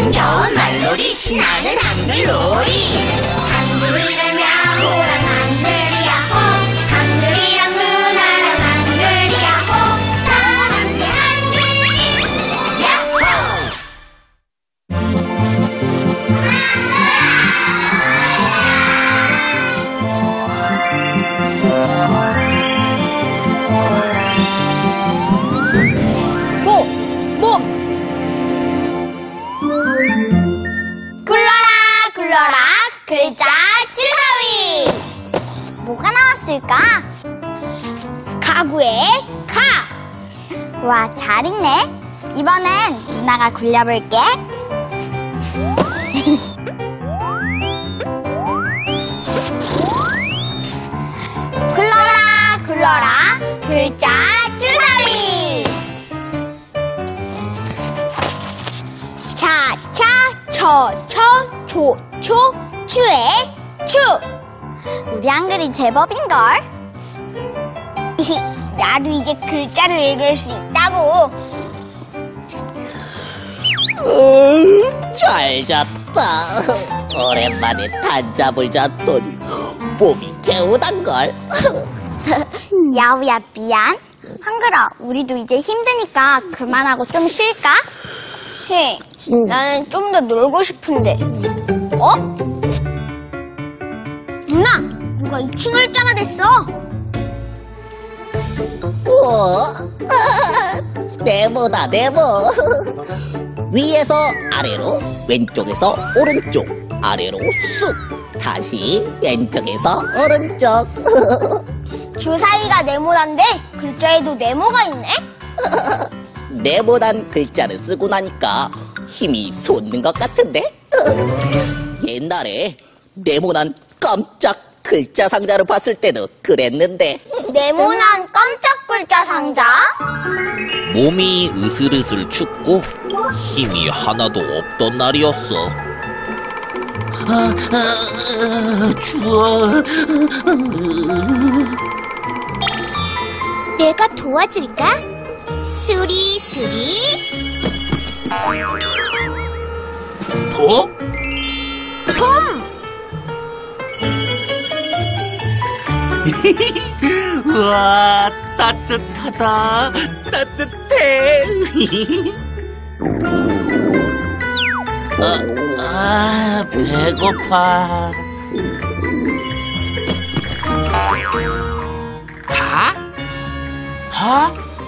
흥겨운 말놀이 신나는 한글놀이. 한글이라면 호랑 한글이야호. 한글이랑 누나랑 한글이야호. 다 함께 한글이 야호. 굴러라 글자 주사위. 뭐가 나왔을까? 가구의 가. 와, 잘 읽네. 이번엔 누나가 굴려볼게. 굴러라 굴러라 글자 주사위. 차차 처처 초초 추의 추. 우리 한글이 제법인걸. 나도 이제 글자를 읽을 수 있다고. 잘 잤다. 오랜만에 단잠을 잤더니 몸이 개운한걸. 야우야, 미안. 한글아, 우리도 이제 힘드니까 그만하고 좀 쉴까? 나는 좀 더 놀고 싶은데. 어? 누나, 누가 2층 글자가 됐어? 네모다, 네모. 위에서 아래로, 왼쪽에서 오른쪽, 아래로 쑥. 다시 왼쪽에서 오른쪽. 주사위가 네모난데 글자에도 네모가 있네? 네모난 글자를 쓰고 나니까 힘이 솟는 것 같은데? 옛날에 네모난 깜짝 글자 상자를 봤을 때도 그랬는데. 네모난 깜짝 글자 상자? 몸이 으슬으슬 춥고 힘이 하나도 없던 날이었어. 추워. 내가 도와줄까? 수리수리 보? 봄. 우와, 따뜻하다. 따뜻해. 배고파. 가? 하?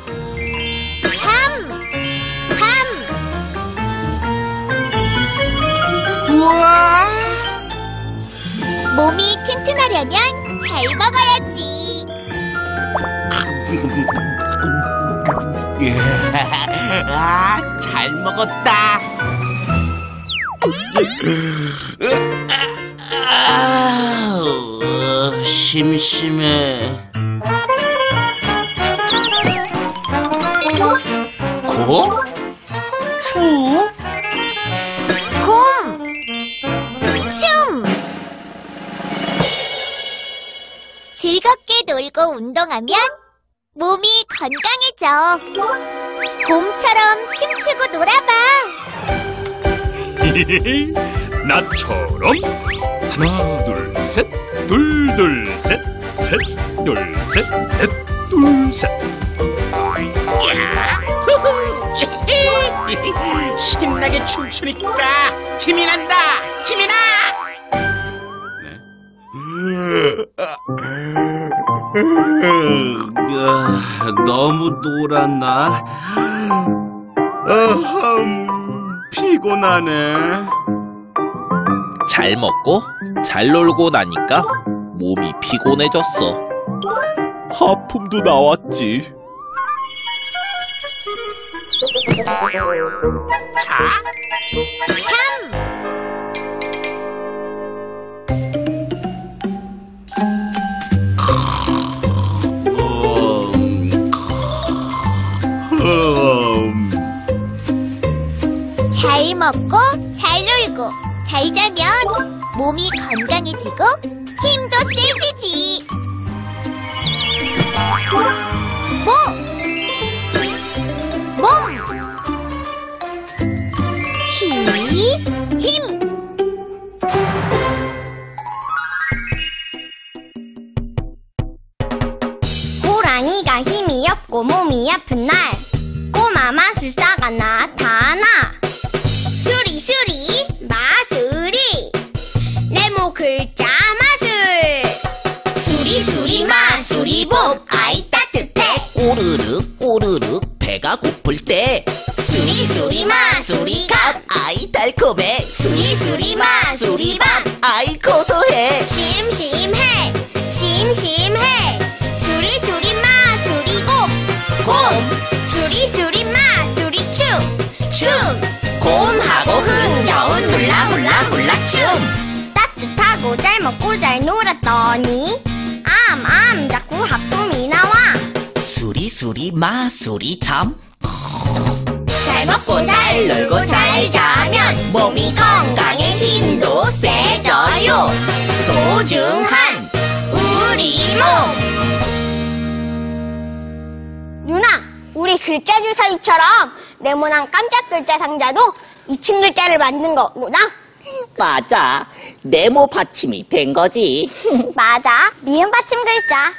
밤. 우와. 몸이 튼튼하려면 잘 먹어야지. 잘 먹었다. 심심해. 고? 추? 곰. 춤. 즐겁게 놀고 운동하면 몸이 건강해져. 곰처럼 춤추고 놀아봐. 나처럼 하나 둘 셋, 둘 둘 셋, 셋 둘 셋, 넷 둘 셋. 신나게 춤추니까 힘이 난다. 힘이 나. 너무 놀았나? 피곤하네. 잘 먹고 잘 놀고 나니까 몸이 피곤해졌어. 하품도 나왔지. 자, 참. 잘 먹고 잘 놀고 잘 자면 몸이 건강해지고 힘도 세지지. 몸. 힘. 힘. 호랑이가 힘이 없고 몸이 아픈 날 꼬마 마술사가 나타나. 수리 마술이 네모 글자 마술. 수리 마술이 봄 아이 따뜻해. 꼬르륵 배가 고플 때 수리 마술이 감 아이 달콤해. 수리 마술이 밤 아이 고소해. 심심해 수리 마술이 곰 수리 마술이 춤 곰하고 흥겨운 훌라 춤. 따뜻하고 잘 먹고 잘 놀았더니 암 자꾸 하품이 나와. 수리 마술이 참 잘 먹고 잘 놀고 잘 자면 몸이 건강해 힘도 세져요. 소중한 우리 몸. 누나, 우리 글자 주사위처럼 네모난 깜짝 글자 상자도 2층 글자를 만든 거구나. 맞아. 네모 받침이 된 거지. 맞아, 미음 받침 글자.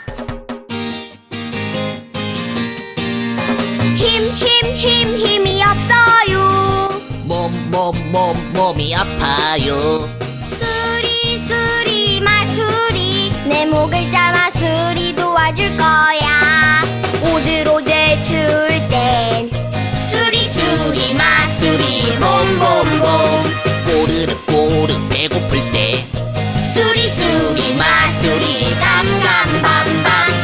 힘이 없어요. 몸이 아파요. 수리 마술이 네모 글자 마술이 도와줄 거야. 오들오들 추울 땐 수리 마술이 봄 꼬르륵 배고플 때 수리 마술이 감밤밤.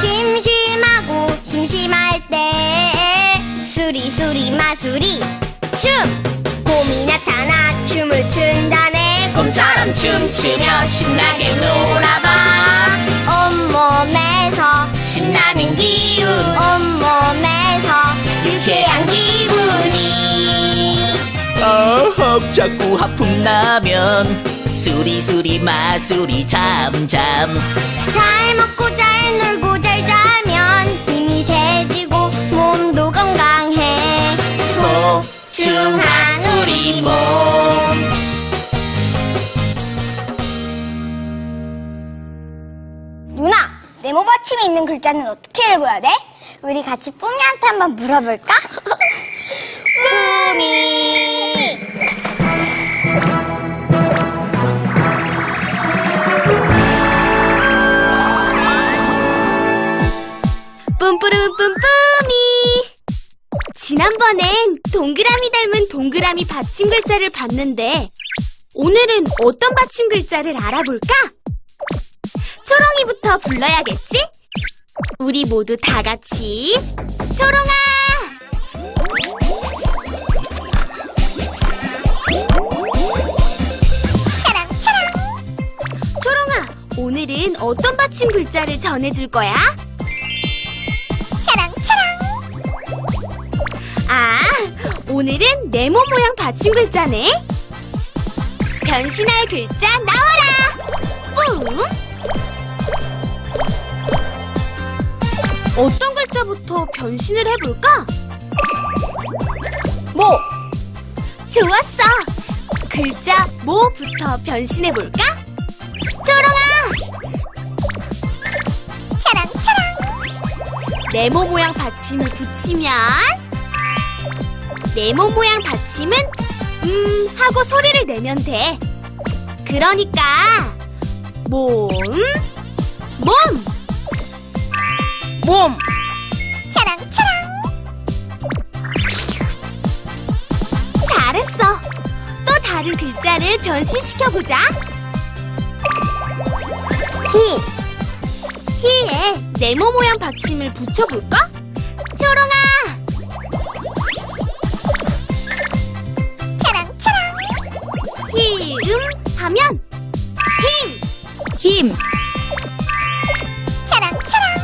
심심할 때 수리 마술이 춤. 곰이 나타나 춤을 춘다네. 곰처럼 춤추며 신나게 놀아봐. 온몸에서 신나는 기운 온몸에서 유쾌한 기분이. 자꾸 하품 나면 수리 마술이 잠. 잘 먹고 잘 놀고 잘 자면 힘이 세지고 몸도 건강해. 소중한 우리 몸. 누나, 네모 받침이 있는 글자는 어떻게 읽어야 돼? 우리 같이 뿌미한테 한번 물어볼까? 뿌미. 뿜뿌름뿜뿌미. 지난번엔 동그라미 닮은 동그라미 받침 글자를 봤는데 오늘은 어떤 받침 글자를 알아볼까? 초롱이부터 불러야겠지? 우리 모두 다 같이 초롱아! 차랑. 초롱아, 오늘은 어떤 받침 글자를 전해줄 거야? 차랑. 아, 오늘은 네모 모양 받침 글자네. 변신할 글자 나와라! 뿡! 어떤 글자부터 변신을 해볼까? 모! 좋았어! 글자 모부터 변신해볼까? 초롱아! 차랑. 네모 모양 받침을 붙이면 네모 모양 받침은 하고 소리를 내면 돼. 그러니까 몸 차랑. 잘했어. 또 다른 글자를 변신시켜보자. 히에 네모 모양 받침을 붙여볼까? 초롱아! 차랑. 히음 하면 힘. 차랑.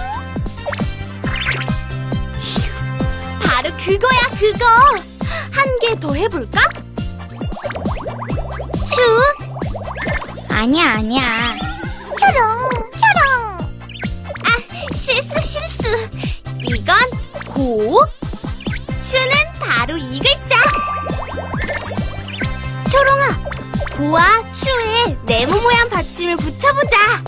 바로 그거야, 그거. 한 개 더 해볼까? 아니야. 초롱. 아, 실수. 이건 고. 추는 바로 이 글자. 초롱아, 보와 추에 네모 모양 받침을 붙여보자.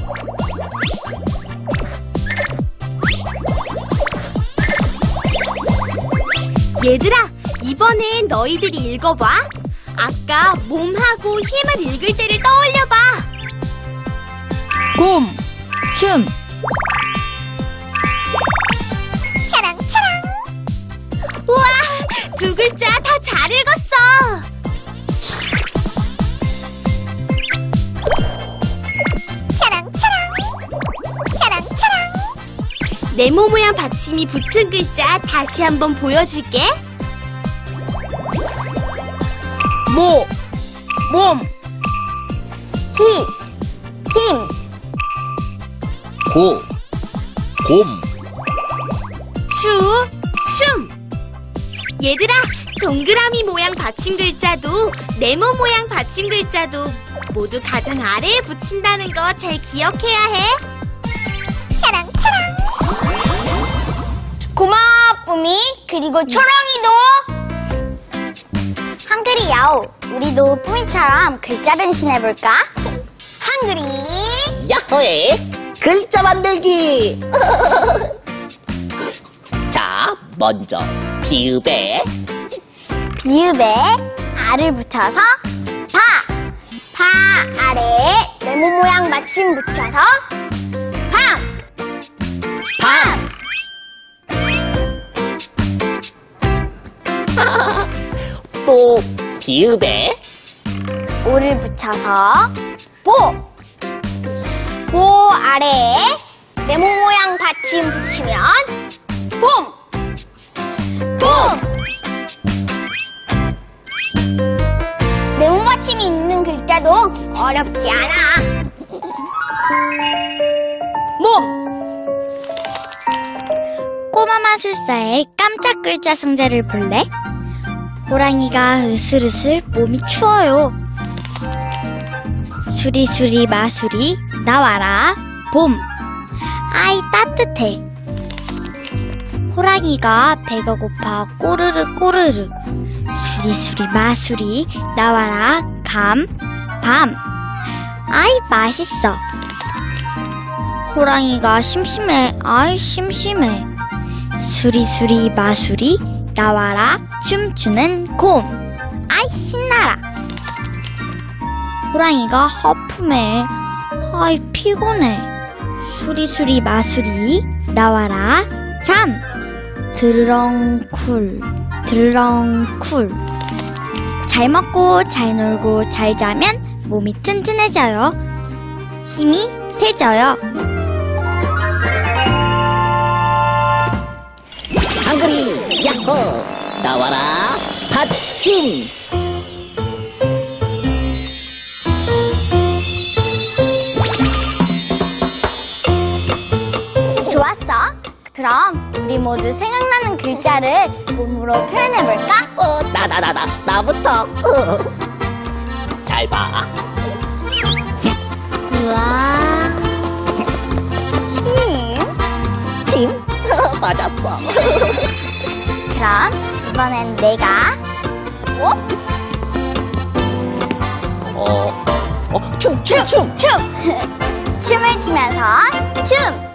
얘들아, 이번엔 너희들이 읽어봐. 아까 몸하고 힘을 읽을 때를 떠올려봐. 곰, 춤, 차랑차랑. 우와, 두 글자 다 잘 읽었어. 차랑차랑. 차랑차랑. 네모 모양 받침이 붙은 글자 다시 한번 보여줄게. 모, 몸, 힘. 고, 곰, 추, 춤. 얘들아, 동그라미 모양 받침 글자도 네모 모양 받침 글자도 모두 가장 아래에 붙인다는 거 잘 기억해야 해. 차랑차랑. 고마워, 뿜이. 그리고 초롱이도. 한글이 야오, 우리도 뿜이처럼 글자 변신해볼까? 한글이 야호에 글자 만들기. 자, 먼저 비읍에 비읍에 알을 붙여서 바 아래에 네모 모양 받침 붙여서 밤. 또 비읍에 오를 붙여서 보 아래에 네모 모양 받침 붙이면 봄. 네모 받침이 있는 글자도 어렵지 않아. 꼬마 마술사의 깜짝 글자 승자를 볼래? 호랑이가 으슬으슬 몸이 추워요. 수리수리 마수리 나와라 봄. 아이 따뜻해. 호랑이가 배가 고파 꼬르륵 수리수리 마수리 나와라 밤. 아이 맛있어. 호랑이가 심심해. 아이 심심해. 수리수리 마수리 나와라 춤추는 곰. 아이 신나라. 호랑이가 허품해. 아이 피곤해. 수리수리 마수리 나와라 잠. 드르렁쿨 잘 먹고 잘 놀고 잘 자면 몸이 튼튼해져요. 힘이 세져요. 한글이 야호 나와라 받침. 좋았어. 그럼 우리 모두 생각나는 글자를 몸으로 표현해볼까? 나부터. 잘 봐. 우와. 힘. 맞았어. 그럼 이번엔 내가 춤 춤을 추면서 춤.